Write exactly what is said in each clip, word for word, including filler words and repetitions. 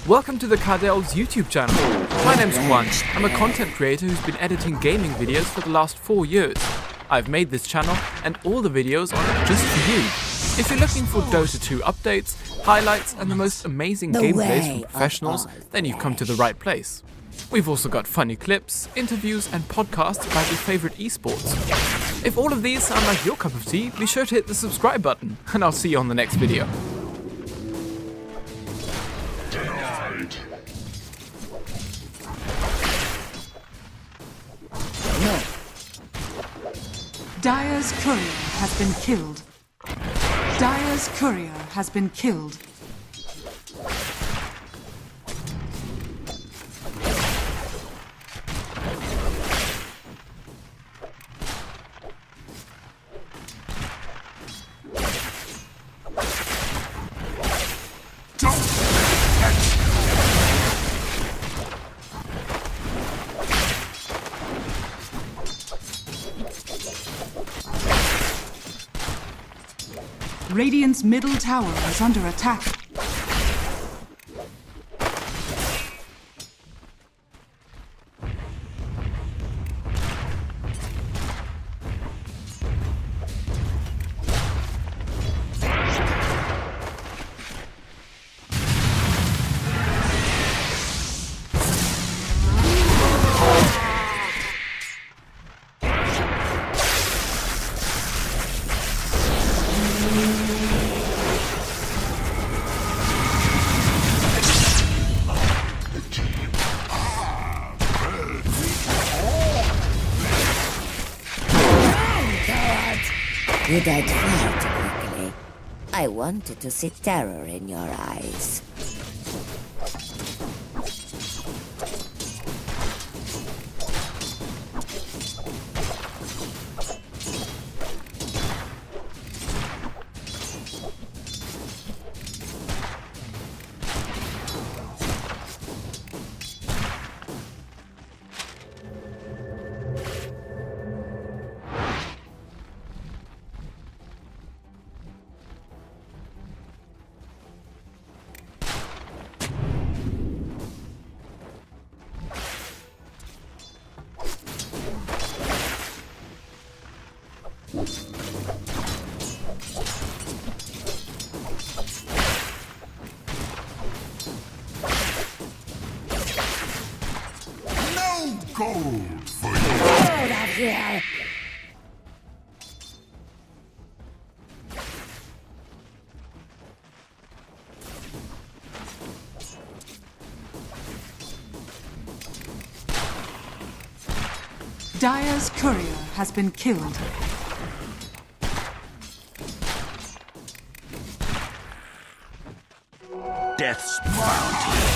Welcome to the Cardel's YouTube channel. My name's Juan. I'm a content creator who's been editing gaming videos for the last four years. I've made this channel and all the videos on it just for you. If you're looking for Dota two updates, highlights and the most amazing The gameplays way from professionals, of all then you've come to the right place. We've also got funny clips, interviews and podcasts about your favorite esports. If all of these sound like your cup of tea, be sure to hit the subscribe button and I'll see you on the next video. No. Dire's courier has been killed. Dire's courier has been killed. Radiant's middle tower is under attack. You died far too quickly. I wanted to see terror in your eyes. Gold for you! Out of here! Dire's courier has been killed. Death's bounty!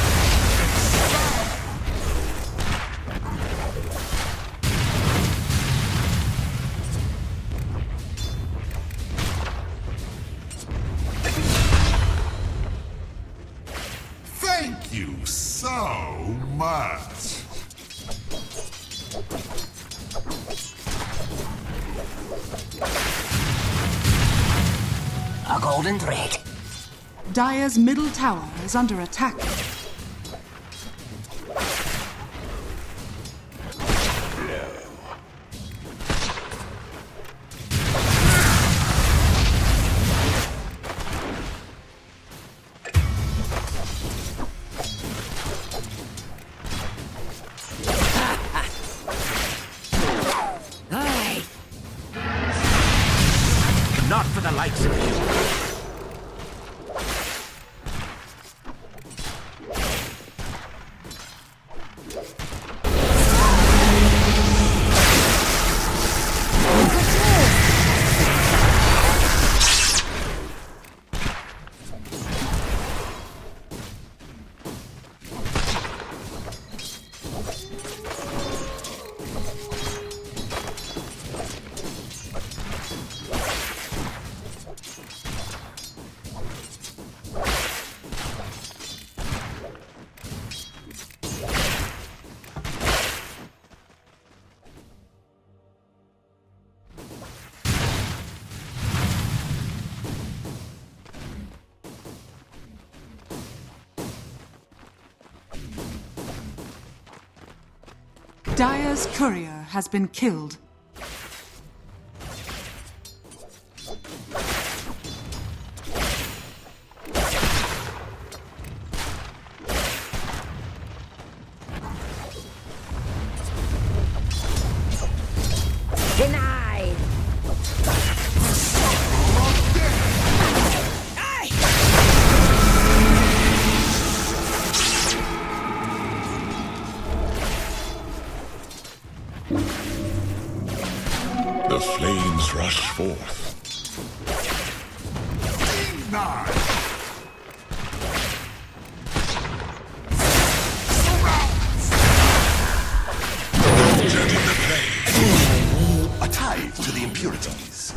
Thank you so much. A golden thread. Dire's middle tower is under attack. Not for the likes of you. Dire's courier has been killed. Denied! The flames rush forth. Denied! Turning the blade. A tithe to the impurities.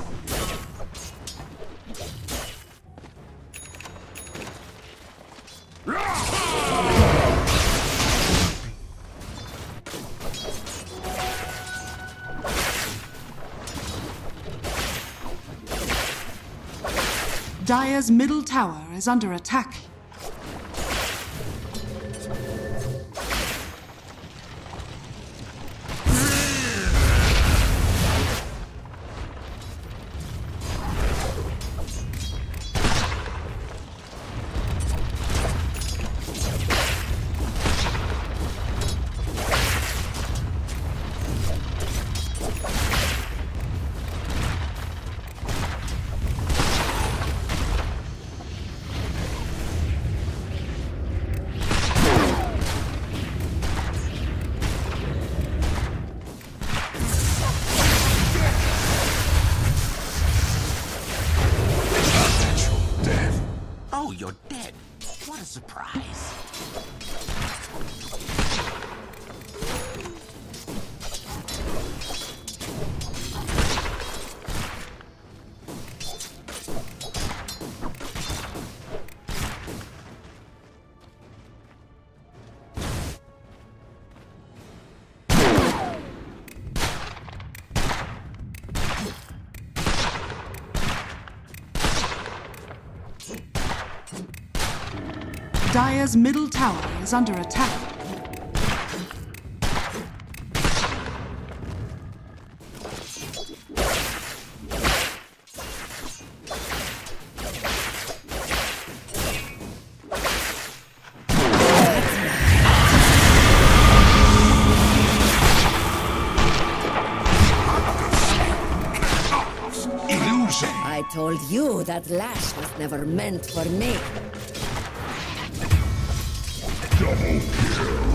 Dire's middle tower is under attack. Oh, you're dead. What a surprise. Dire's middle tower is under attack. Illusion! I told you that lash was never meant for me. Double kill!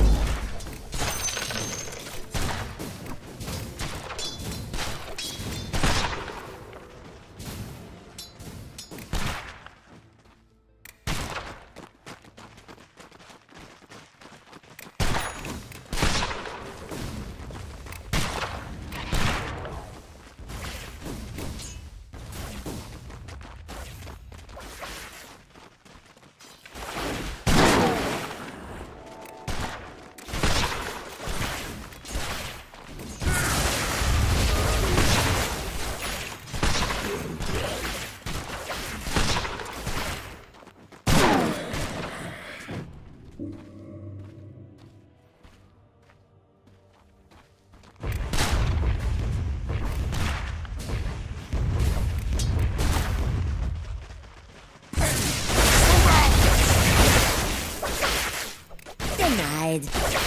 Denied.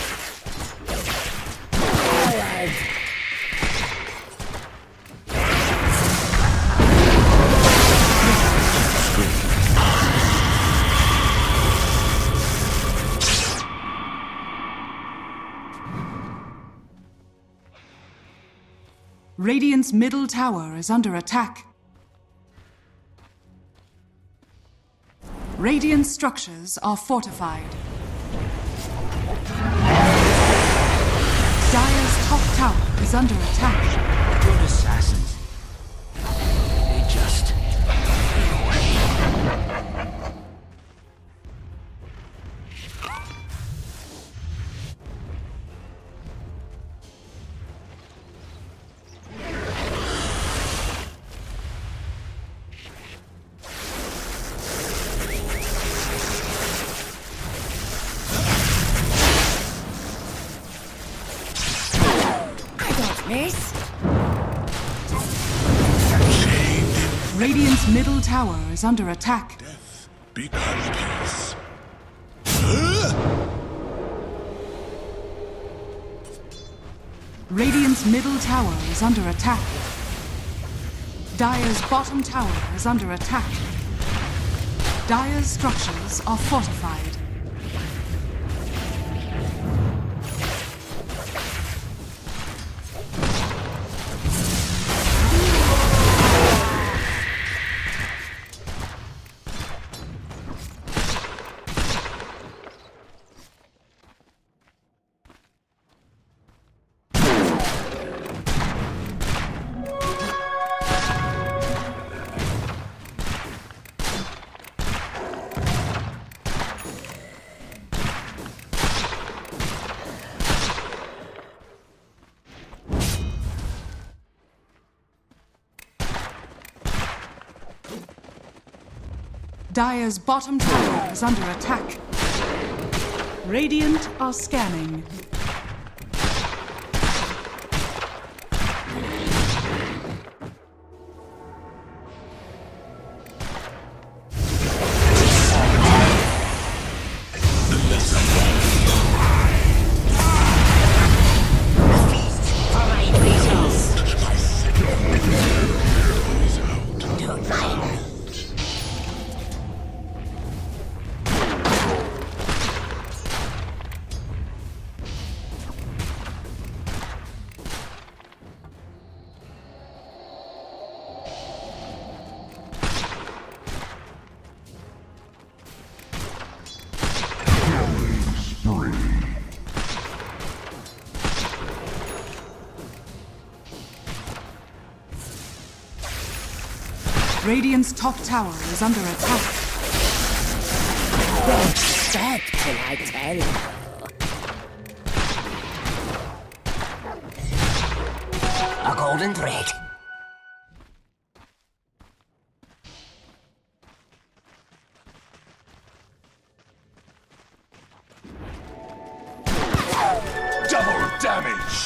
Forward. Radiant's middle tower is under attack. Radiant structures are fortified. Dire's top tower is under attack. Good assassins. They just fade away. This? Radiant's middle tower is under attack. Death becomes peace. Radiant's middle tower is under attack. Dire's bottom tower is under attack. Dire's structures are fortified. Dire's bottom tower is under attack. Radiant are scanning. Radiant's top tower is under attack. Don't stop till I tell you. A golden thread. Double damage!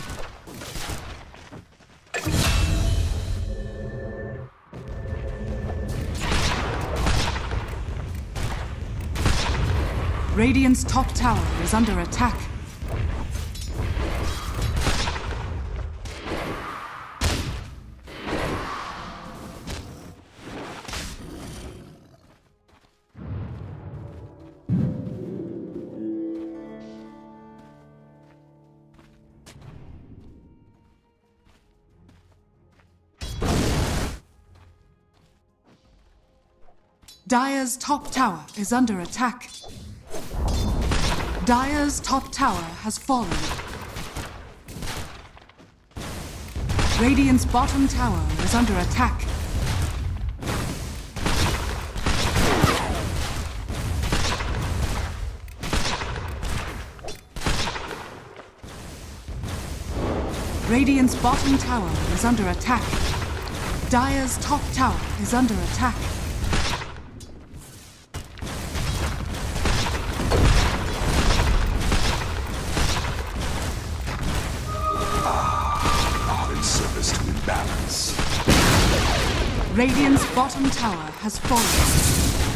Radiant's top tower is under attack. Dire's top tower is under attack. Dire's top tower has fallen. Radiant's bottom tower is under attack. Radiant's bottom tower is under attack. Dire's top tower is under attack. Radiant's bottom tower has fallen.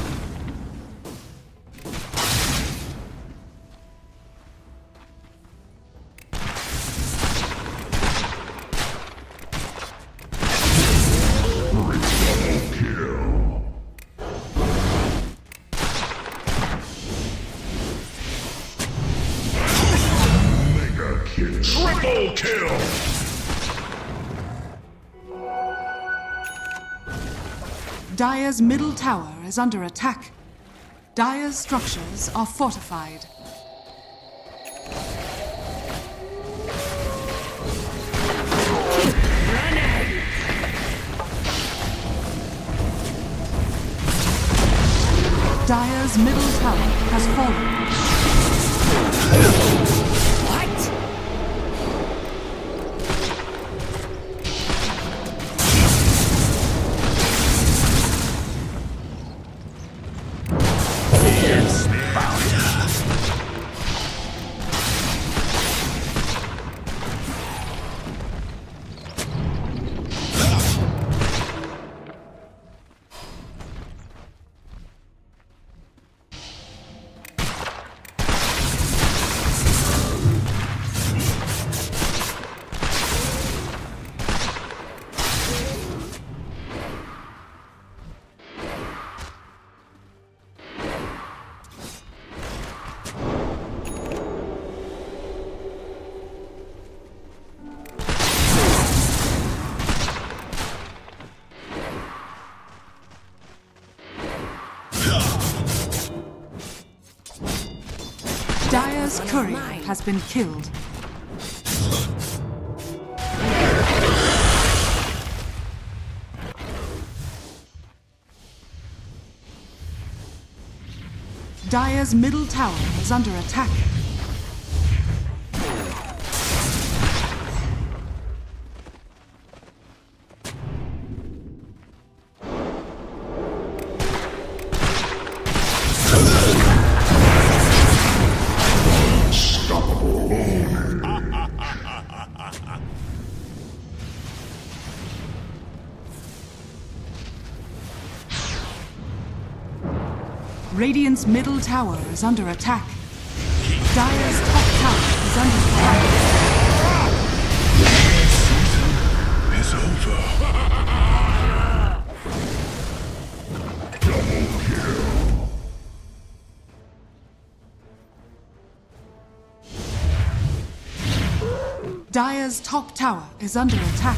Triple kill! Dire's middle tower is under attack. Dire's structures are fortified. Dire's middle tower has fallen. Dire's courier has been killed. Dire's middle tower is under attack. Radiant's middle tower is under attack. Dire's top tower is under attack. It's over. Double kill. Dire's top tower is under attack.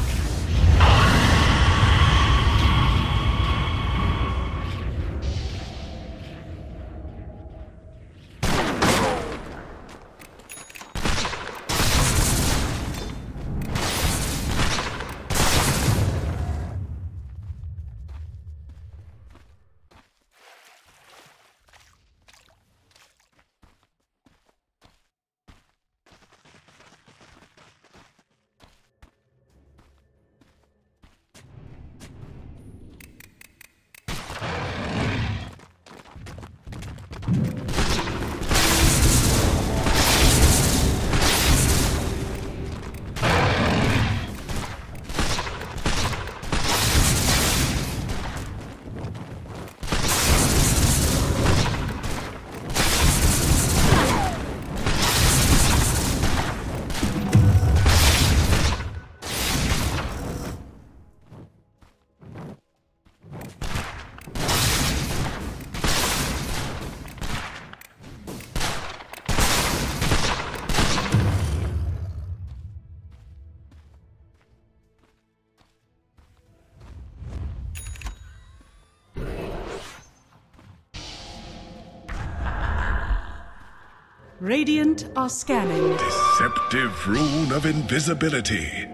Radiant are scanning. Deceptive rune of invisibility.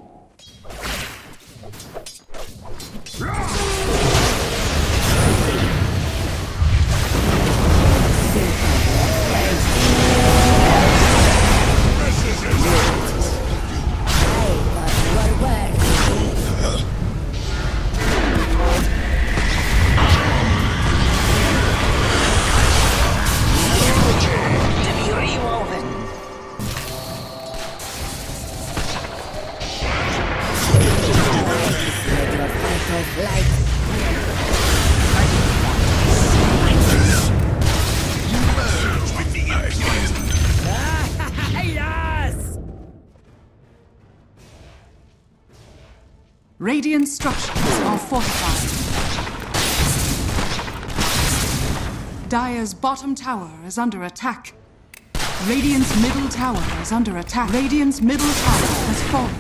Radiant structures are fortified. Dire's bottom tower is under attack. Radiant's middle tower is under attack. Radiant's middle tower has fallen.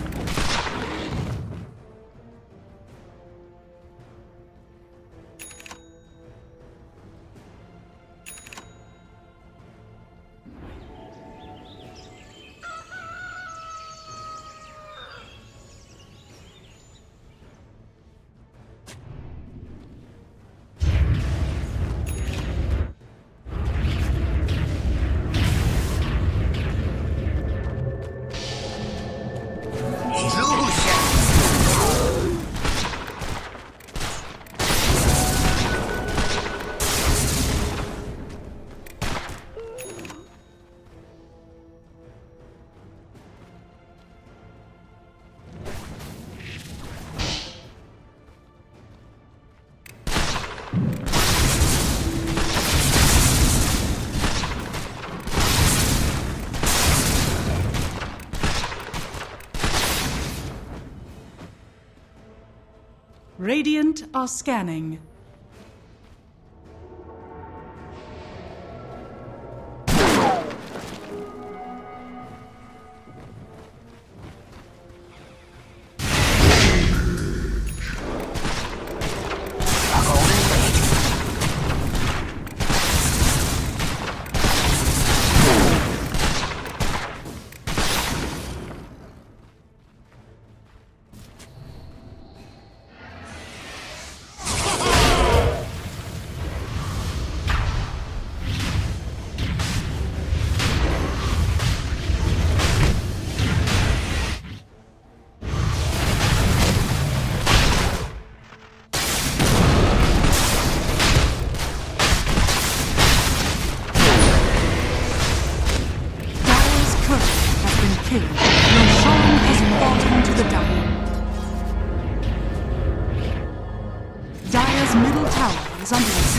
Radiant are scanning.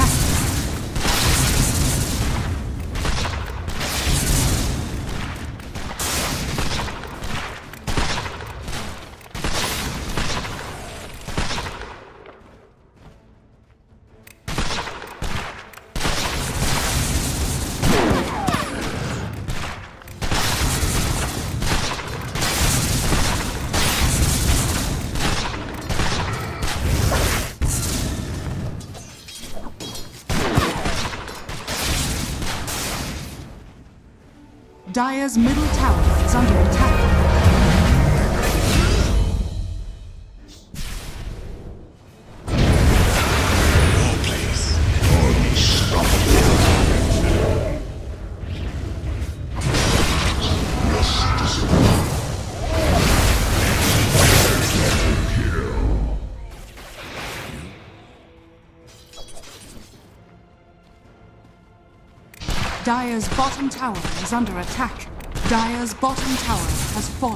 attack. Dire's middle tower is under attack. Your place. Unstoppable. Dire's bottom tower is under attack. Dire's bottom tower has fallen.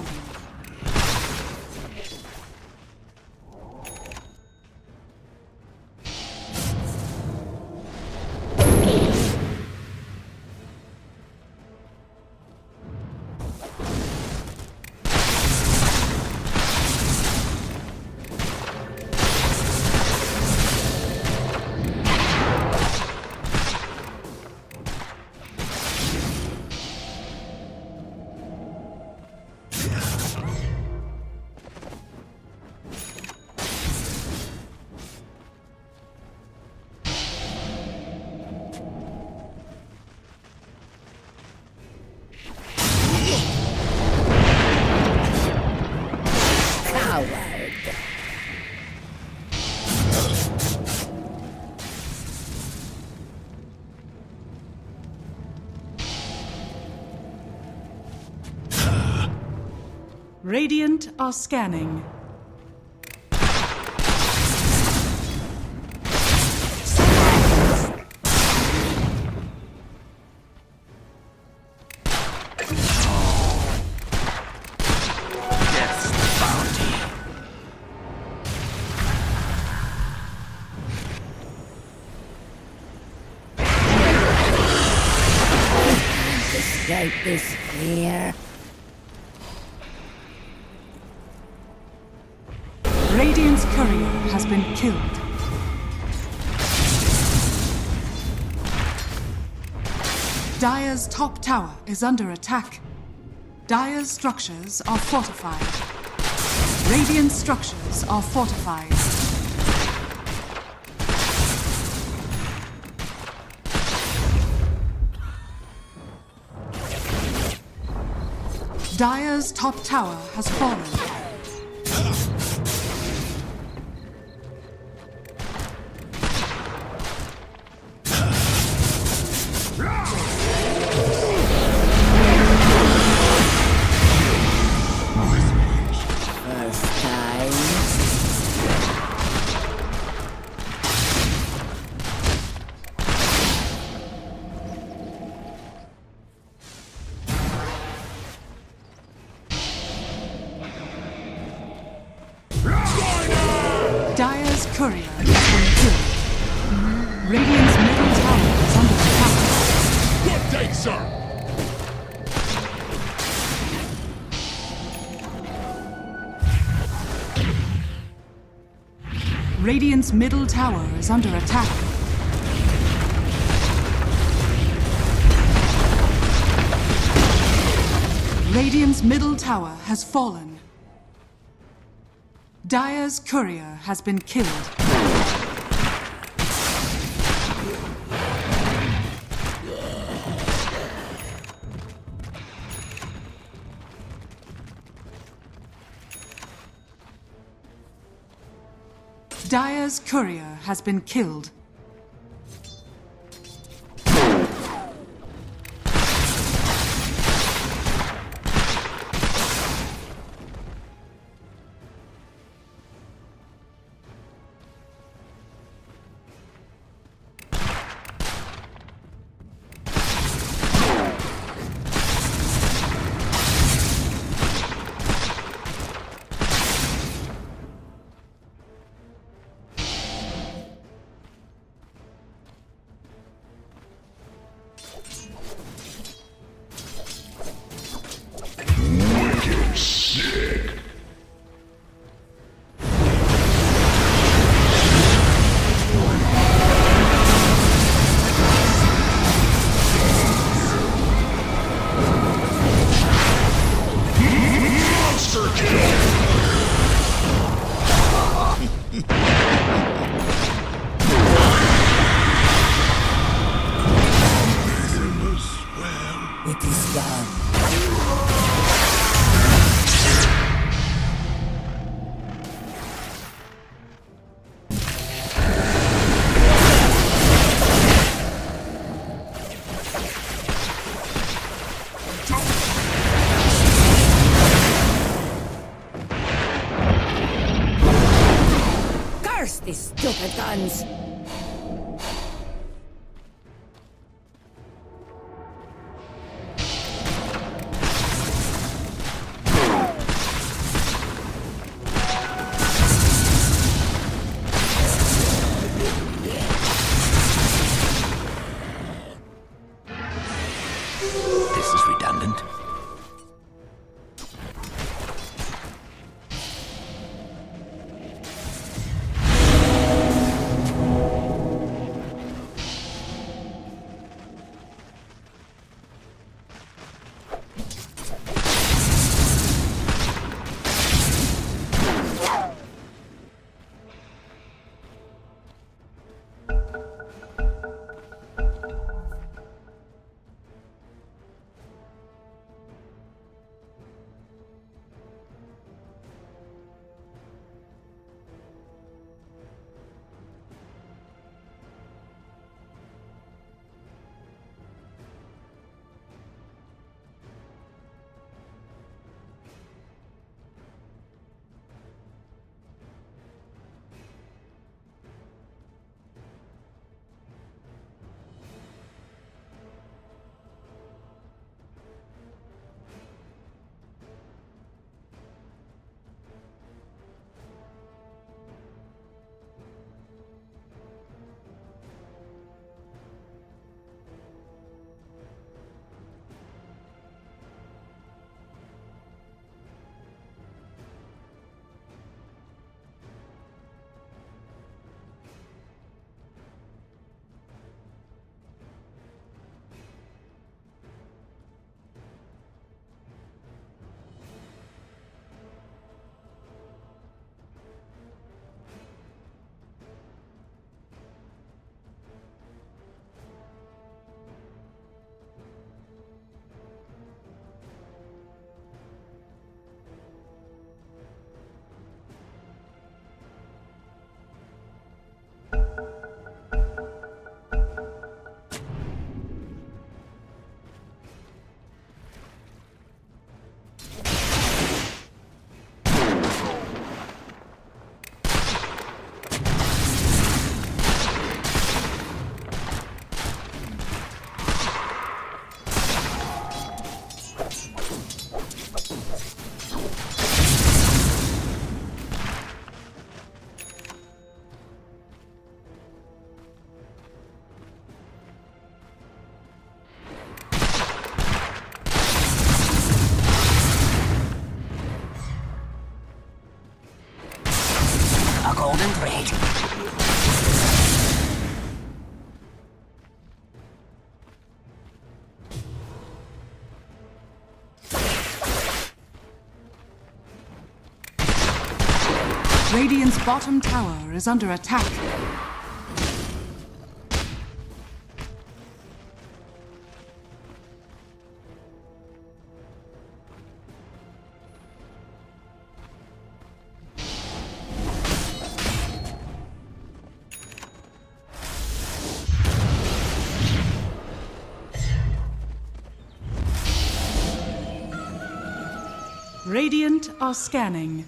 Radiant are scanning. Escape this fear. Radiant's courier has been killed. Dire's top tower is under attack. Dire's structures are fortified. Radiant structures are fortified. Dire's top tower has fallen. First time. Dire's courier has been killed. Radiant's middle tower is under attack. Good day, sir. Radiant's middle tower is under attack. Radiant's middle tower has fallen. Dire's courier has been killed. Dire's courier has been killed. It is done. Curse these stupid guns! This is redundant. A golden thread. Radiant's bottom tower is under attack. Radiant are scanning.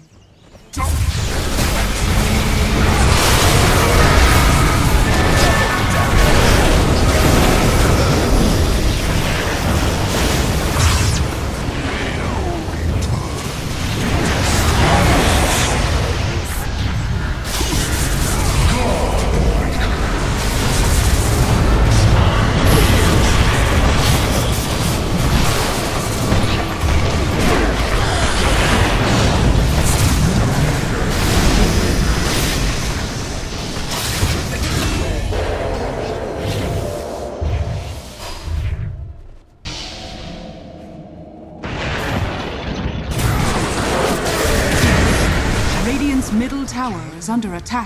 Middle tower is under attack.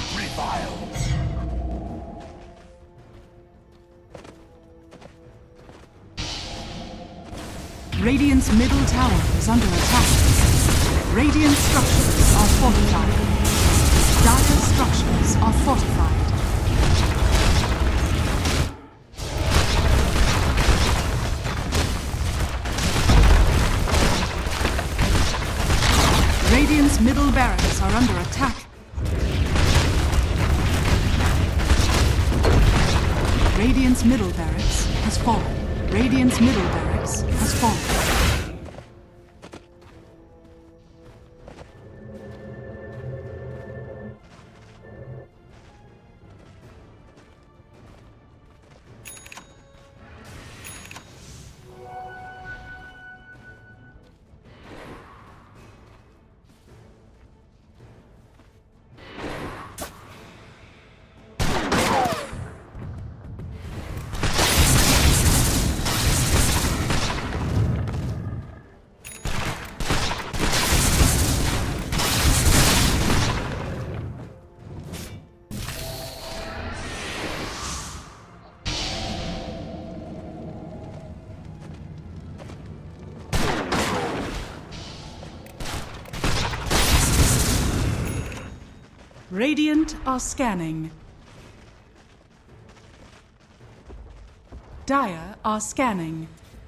Radiant's middle tower is under attack. Radiant structures are fortified. Dire structures are fortified. Radiant's middle barracks are under attack. Radiant's middle barracks has fallen. Radiant's middle barracks has fallen. Radiant are scanning. Dire are scanning.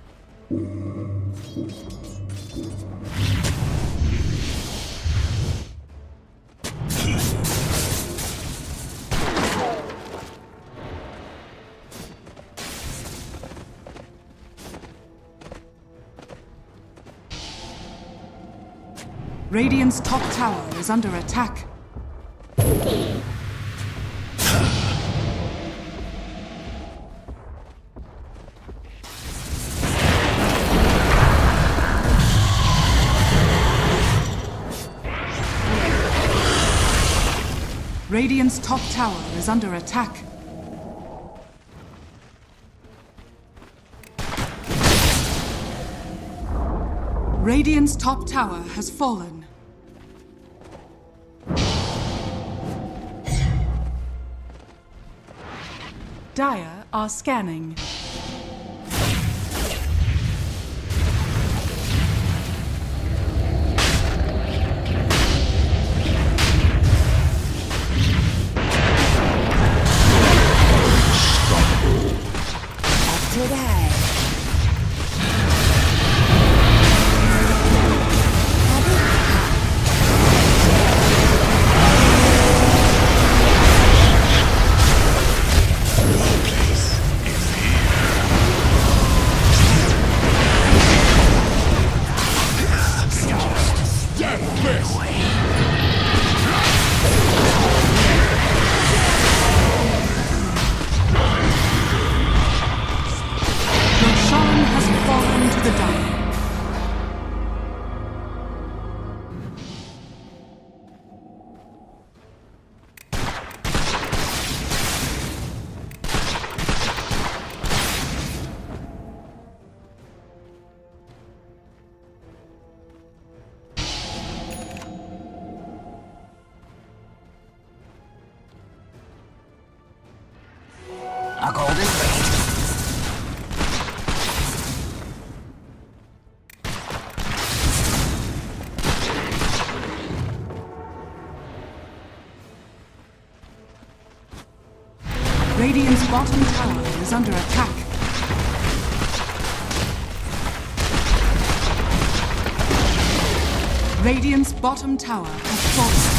Radiant's top tower is under attack. Radiant's top tower is under attack. Radiant's top tower has fallen. Dire are scanning. A golden blade. Radiant's bottom tower is under attack. Radiant's bottom tower has fallen.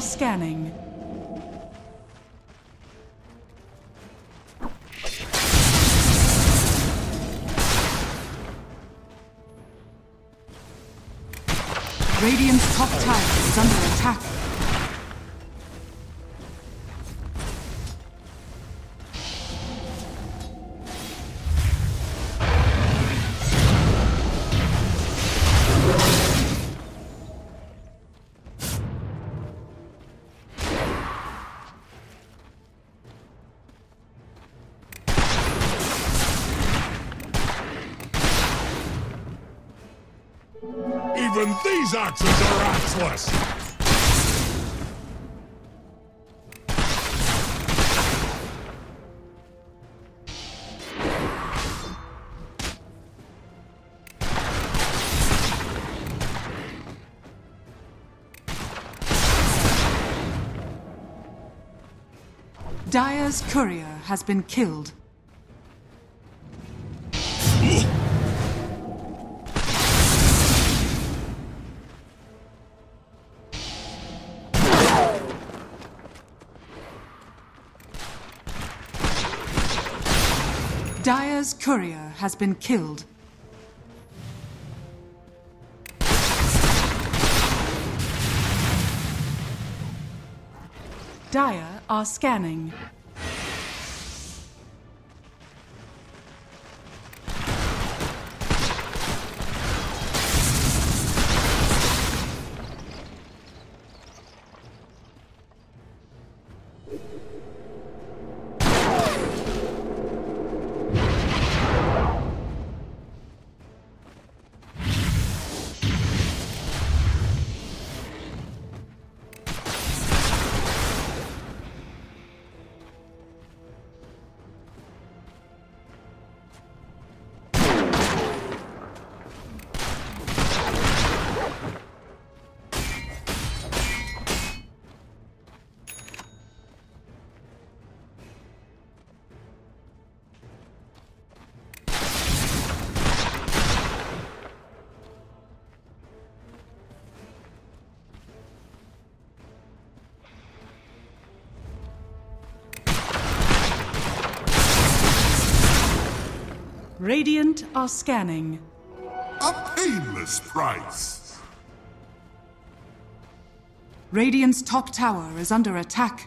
scanning. Radiant's top tower is under attack. Even these axes are axeless! Dire's courier has been killed. Dire's courier has been killed. Dire are scanning. Radiant are scanning. A painless price! Radiant's top tower is under attack.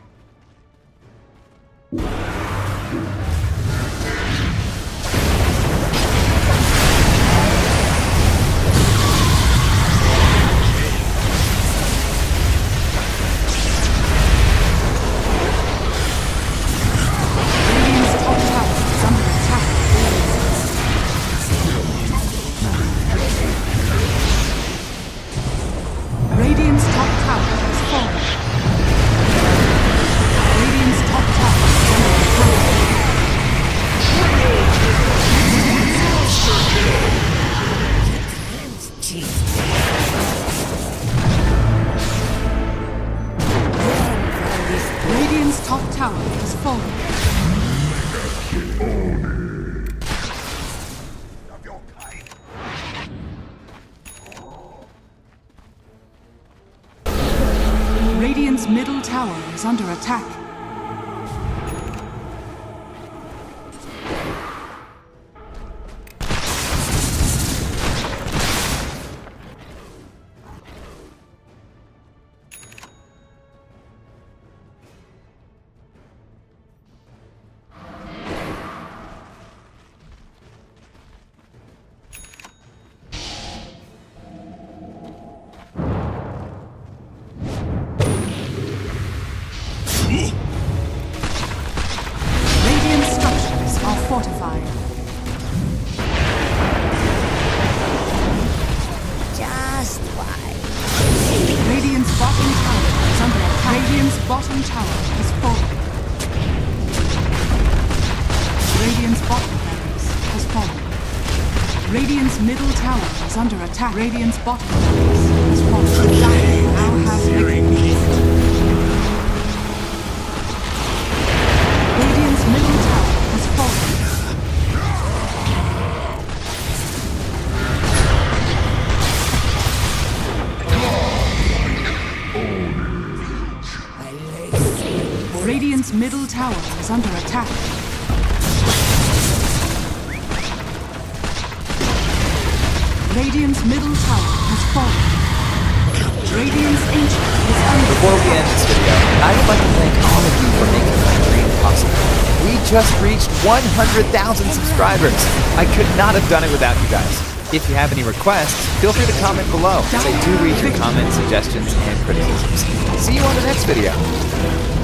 Radiant's middle tower is under attack. Fortified. Just why? Radiant's bottom tower is under attack. Radiant's bottom tower has fallen. Radiant's bottom barracks has fallen. Radiant's middle tower is under attack. Radiant's bottom barracks has fallen. Dire now have Gleipnir. Radiant's middle tower has fallen. is under attack. Radiant's middle tower has fallen. Radiant's ancient is under Before we end this video, I would like to thank all of you for making my dream possible. We just reached one hundred thousand subscribers. I could not have done it without you guys. If you have any requests, feel free to comment below, as I do read your comments, suggestions, and criticisms. See you on the next video.